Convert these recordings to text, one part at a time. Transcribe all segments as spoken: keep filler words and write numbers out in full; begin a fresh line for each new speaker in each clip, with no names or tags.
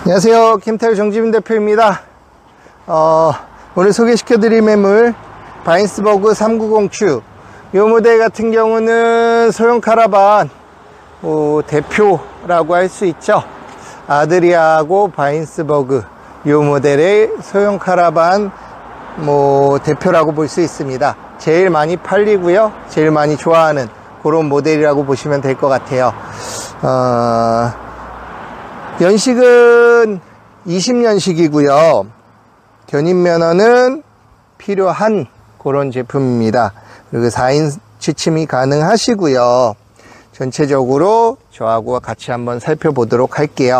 안녕하세요. 캠타일 정지민 대표입니다. 어, 오늘 소개시켜드릴 매물 바인스버그 삼백구십 큐. 이 모델 같은 경우는 소형 카라반 뭐 대표라고 할 수 있죠. 아드리아하고 바인스버그 이 모델의 소형 카라반 뭐 대표라고 볼 수 있습니다. 제일 많이 팔리고요, 제일 많이 좋아하는 그런 모델이라고 보시면 될 것 같아요. 어, 연식은 이십 년식이고요 견인면허는 필요한 그런 제품입니다. 그리고 사 인 취침이 가능하시고요. 전체적으로 저하고 같이 한번 살펴보도록 할게요.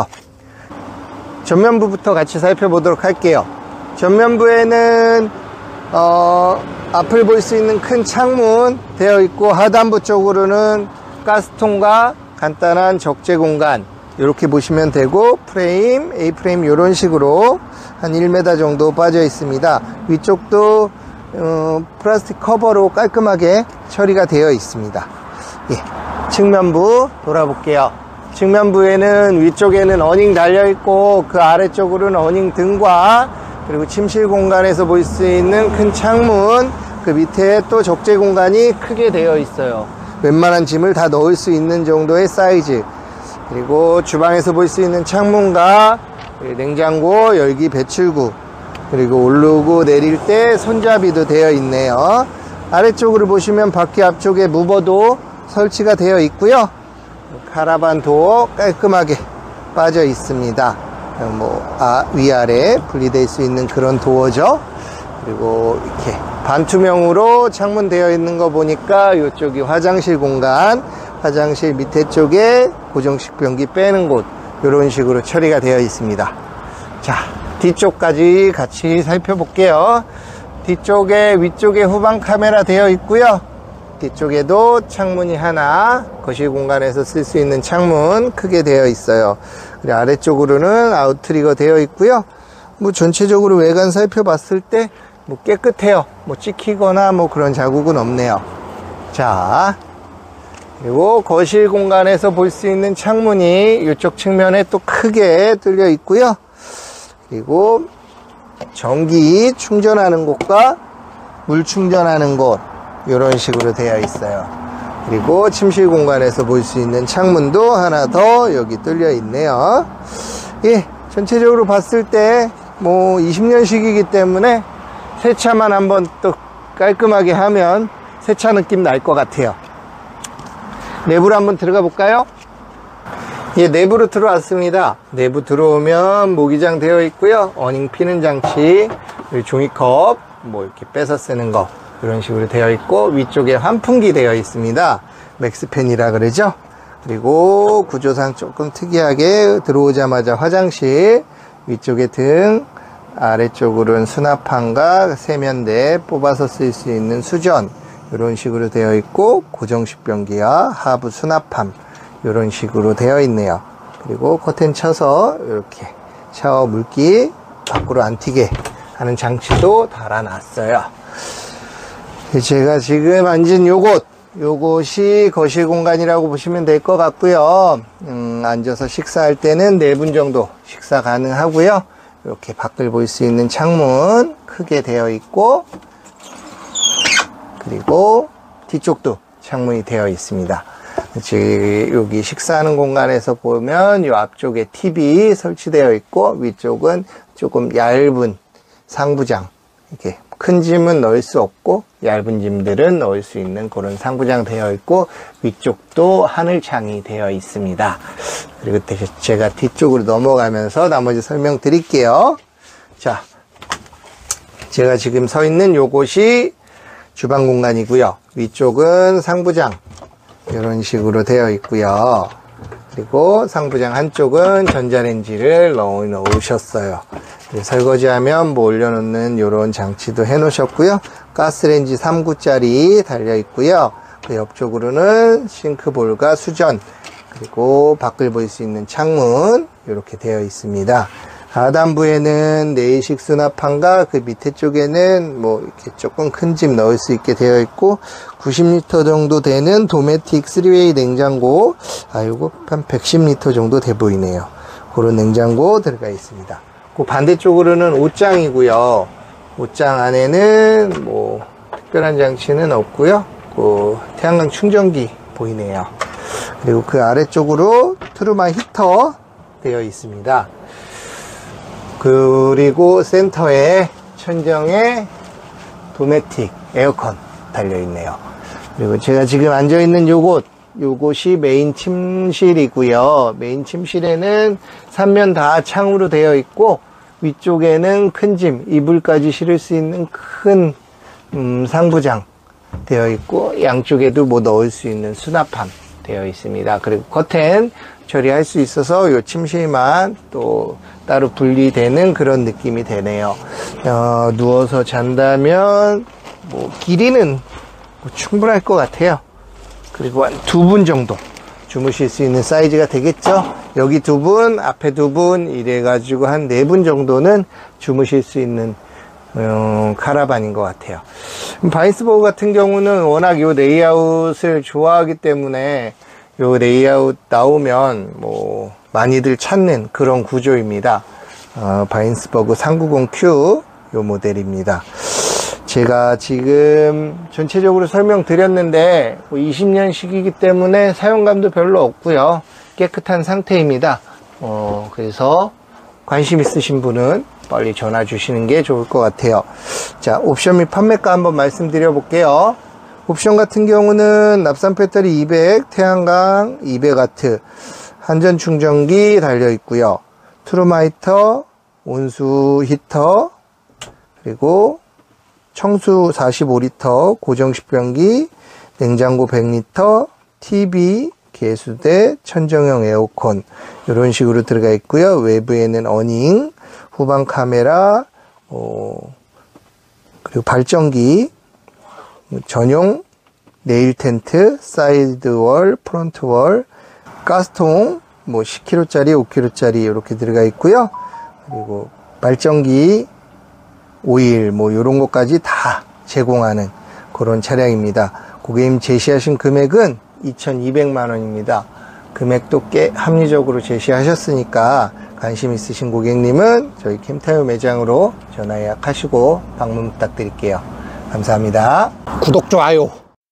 전면부부터 같이 살펴보도록 할게요. 전면부에는 어, 앞을 볼 수 있는 큰 창문 되어 있고, 하단부 쪽으로는 가스통과 간단한 적재 공간 이렇게 보시면 되고, 프레임, A 프레임 이런 식으로 한 일 미터 정도 빠져 있습니다. 위쪽도 어, 플라스틱 커버로 깔끔하게 처리가 되어 있습니다. 예, 측면부 돌아볼게요. 측면부에는 위쪽에는 어닝 달려 있고, 그 아래쪽으로는 어닝 등과 그리고 침실 공간에서 볼 수 있는 큰 창문, 그 밑에 또 적재 공간이 크게 되어 있어요. 웬만한 짐을 다 넣을 수 있는 정도의 사이즈. 그리고 주방에서 볼 수 있는 창문과 냉장고, 열기 배출구, 그리고 오르고 내릴 때 손잡이도 되어 있네요. 아래쪽으로 보시면 바퀴 앞쪽에 무버도 설치가 되어 있고요. 카라반 도어 깔끔하게 빠져 있습니다. 뭐 아, 위아래 분리될 수 있는 그런 도어죠. 그리고 이렇게 반투명으로 창문 되어 있는 거 보니까 이쪽이 화장실 공간, 화장실 밑에 쪽에 고정식 변기 빼는 곳, 이런 식으로 처리가 되어 있습니다. 자, 뒤쪽까지 같이 살펴볼게요. 뒤쪽에, 위쪽에 후방 카메라 되어 있고요. 뒤쪽에도 창문이 하나, 거실 공간에서 쓸 수 있는 창문 크게 되어 있어요. 그리고 아래쪽으로는 아웃트리거 되어 있고요. 뭐 전체적으로 외관 살펴봤을 때 뭐 깨끗해요. 뭐 찍히거나 뭐 그런 자국은 없네요. 자, 그리고 거실 공간에서 볼 수 있는 창문이 이쪽 측면에 또 크게 뚫려 있고요. 그리고 전기 충전하는 곳과 물 충전하는 곳, 이런 식으로 되어 있어요. 그리고 침실 공간에서 볼 수 있는 창문도 하나 더 여기 뚫려 있네요. 예, 전체적으로 봤을 때 뭐 이십 년식이기 때문에 세차만 한번 또 깔끔하게 하면 세차 느낌 날 것 같아요. 내부로 한번 들어가 볼까요? 예, 내부로 들어왔습니다. 내부 들어오면 모기장 되어 있고요. 어닝 피는 장치, 종이컵 뭐 이렇게 빼서 쓰는 거 이런 식으로 되어 있고, 위쪽에 환풍기 되어 있습니다. 맥스팬이라 그러죠. 그리고 구조상 조금 특이하게 들어오자마자 화장실, 위쪽에 등, 아래쪽으로는 수납함과 세면대 뽑아서 쓸 수 있는 수전, 이런 식으로 되어 있고, 고정식 변기와 하부 수납함 이런 식으로 되어 있네요. 그리고 커튼 쳐서 이렇게 샤워 물기 밖으로 안 튀게 하는 장치도 달아놨어요. 제가 지금 앉은 요곳, 요곳이 거실 공간이라고 보시면 될 것 같고요. 음, 앉아서 식사할 때는 네 분 정도 식사 가능하고요. 이렇게 밖을 볼 수 있는 창문 크게 되어 있고, 그리고 뒤쪽도 창문이 되어 있습니다. 지금 여기 식사하는 공간에서 보면 이 앞쪽에 티비 설치되어 있고, 위쪽은 조금 얇은 상부장, 이렇게 큰 짐은 넣을 수 없고 얇은 짐들은 넣을 수 있는 그런 상부장 되어 있고, 위쪽도 하늘창이 되어 있습니다. 그리고 제가 뒤쪽으로 넘어가면서 나머지 설명드릴게요. 자, 제가 지금 서 있는 요곳이 주방 공간이고요. 위쪽은 상부장 이런 식으로 되어 있고요. 그리고 상부장 한쪽은 전자레인지를 넣어 놓으셨어요. 설거지하면 뭐 올려놓는 이런 장치도 해 놓으셨고요. 가스레인지 삼 구짜리 달려 있고요. 그 옆쪽으로는 싱크볼과 수전, 그리고 밖을 볼 수 있는 창문 이렇게 되어 있습니다. 하단부에는 내식 수납함과 그 밑에 쪽에는 뭐 이렇게 조금 큰 짐 넣을 수 있게 되어 있고, 구십 리터 정도 되는 도메틱 쓰리웨이 냉장고, 아 요거 한 백십 리터 정도 돼 보이네요. 그런 냉장고 들어가 있습니다. 그 반대쪽으로는 옷장이고요. 옷장 안에는 뭐 특별한 장치는 없고요. 그 태양광 충전기 보이네요. 그리고 그 아래쪽으로 트루마 히터 되어 있습니다. 그리고 센터에 천정에 도메틱 에어컨 달려 있네요. 그리고 제가 지금 앉아 있는 요곳 요곳이 메인 침실이고요. 메인 침실에는 삼면 다 창으로 되어 있고 위쪽에는 큰 짐, 이불까지 실을 수 있는 큰 음, 상부장 되어 있고 양쪽에도 뭐 넣을 수 있는 수납함 되어 있습니다. 그리고 커튼 처리할 수 있어서 요 침실만 또 따로 분리되는 그런 느낌이 되네요. 어, 누워서 잔다면 뭐 길이는 뭐 충분할 것 같아요. 그리고 한 두 분 정도 주무실 수 있는 사이즈가 되겠죠. 여기 두 분, 앞에 두 분 이래 가지고 한 네 분 정도는 주무실 수 있는 어, 카라반인 것 같아요. 바인스버그 같은 경우는 워낙 요 레이아웃을 좋아하기 때문에 요 레이아웃 나오면 뭐 많이들 찾는 그런 구조입니다. 어, 바인스버그 삼백구십 큐 요 모델입니다. 제가 지금 전체적으로 설명드렸는데 뭐 이십 년식이기 때문에 사용감도 별로 없고요. 깨끗한 상태입니다. 어, 그래서 관심 있으신 분은 빨리 전화 주시는 게 좋을 것 같아요. 자, 옵션 및 판매가 한번 말씀드려 볼게요. 옵션 같은 경우는 납산 배터리 이백, 태양광 이백 와트, 한전 충전기 달려 있고요. 트루마 히터, 온수 히터, 그리고 청수 사십오 리터, 고정식변기, 냉장고 백 리터, 티비, 개수대, 천정형 에어컨 이런 식으로 들어가 있고요. 외부에는 어닝, 후방 카메라, 어, 그리고 발전기, 전용 네일 텐트, 사이드월, 프론트월, 가스통 뭐 십 킬로그램짜리, 오 킬로그램짜리 이렇게 들어가 있고요. 그리고 발전기, 오일 뭐 이런 것까지 다 제공하는 그런 차량입니다. 고객님 제시하신 금액은 이천이백만 원입니다. 금액도 꽤 합리적으로 제시하셨으니까 관심 있으신 고객님은 저희 캠타이어 매장으로 전화 예약하시고 방문 부탁드릴게요. 감사합니다. 구독, 좋아요.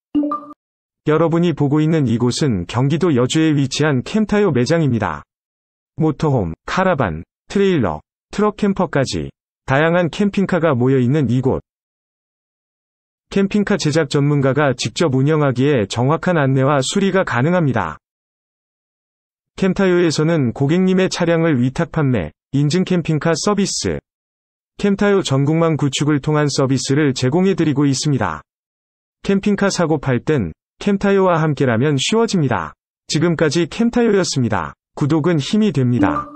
여러분이 보고 있는 이곳은 경기도 여주에 위치한 캠타이어 매장입니다. 모터홈, 카라반, 트레일러, 트럭 캠퍼까지 다양한 캠핑카가 모여있는 이곳. 캠핑카 제작 전문가가 직접 운영하기에 정확한 안내와 수리가 가능합니다. 캠타이어에서는 고객님의 차량을 위탁 판매, 인증 캠핑카 서비스, 캠타이어 전국망 구축을 통한 서비스를 제공해드리고 있습니다. 캠핑카 사고 팔 땐 캠타이어와 함께라면 쉬워집니다. 지금까지 캠타이어였습니다. 구독은 힘이 됩니다.